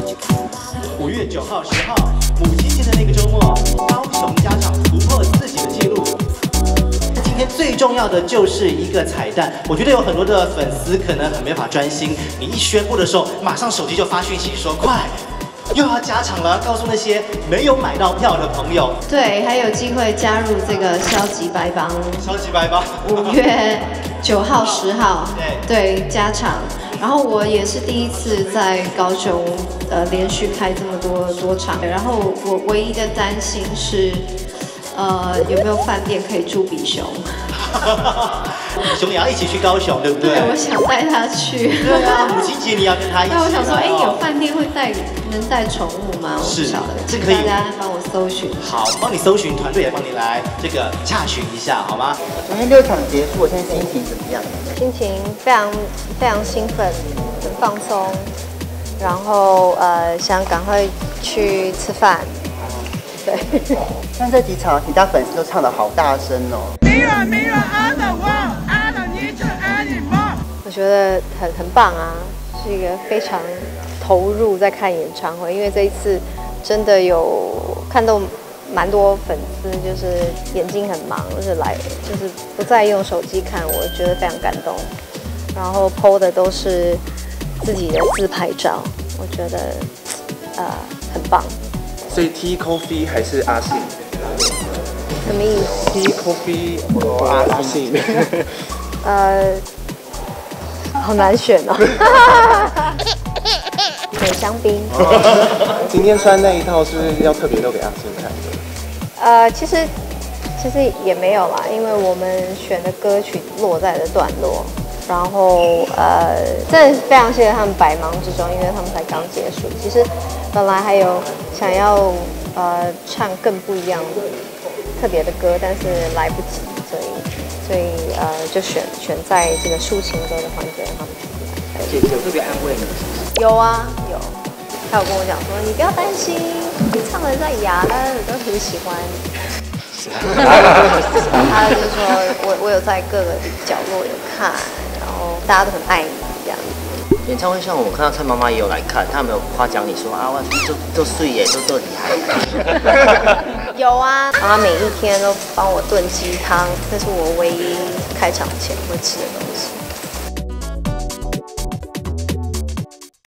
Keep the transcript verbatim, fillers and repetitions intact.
五月九号、十号，母亲节的那个周末，高雄家长突破自己的纪录。今天最重要的就是一个彩蛋，我觉得有很多的粉丝可能很没法专心，你一宣布的时候，马上手机就发讯息说快。 又要加场了，告诉那些没有买到票的朋友， 对，还有机会加入这个消极白帮。 消极白帮， 五月九号、十号， 对对，加场。然后我也是第一次在高雄，呃，连续开这么多多场。然后我唯一的担心是，呃，有没有饭店可以住比熊？ 比熊也要一起去高雄，对不对？ 对，我想带他去。 对啊，母亲节你要跟他一起。 那我想说，哎，有饭店会带能带宠物吗？我不晓得， 这可以。 大家帮我搜寻。 好，帮你搜寻，团队也帮你来这个洽询一下，好吗？ 昨天六场结束，我现在心情怎么样？ 心情非常非常兴奋，很放松，然后呃想赶快去吃饭。对。 像这几场，其他粉丝都唱得好大声哦。 我觉得很很棒啊，是一个非常投入在看演唱会，因为这一次真的有看到蛮多粉丝，就是眼睛很忙，就是来就是不再用手机看，我觉得非常感动。然后 P O 的都是自己的自拍照，我觉得呃很棒。 所以 Tea Coffee 还是阿信？ 什么意思 ？Tea Coffee 或阿信？ 呃。 好难选哦。对，香槟。 今天穿那一套是不是要特别露给阿信看的？ 呃，其实其实也没有啦，因为我们选的歌曲落在的段落，然后呃，真的非常谢谢他们百忙之中，因为他们才刚结束。其实本来还有想要呃唱更不一样特别的歌，但是来不及，所以。 所以呃，就选选在这个抒情歌的环节让他们来。 姐姐有特别安慰你？ 有啊，有。他有跟我讲说，你不要担心，你唱的在哑，大家都很喜欢。他就是说我我有在各个角落有看，然后大家都很爱你这样。 演唱会上我看到蔡妈妈也有来看，她有没有夸奖你说啊，我都都碎耶，都都厉害。 有啊，然后她每一天都帮我炖鸡汤，这是我唯一开场前会吃的东西。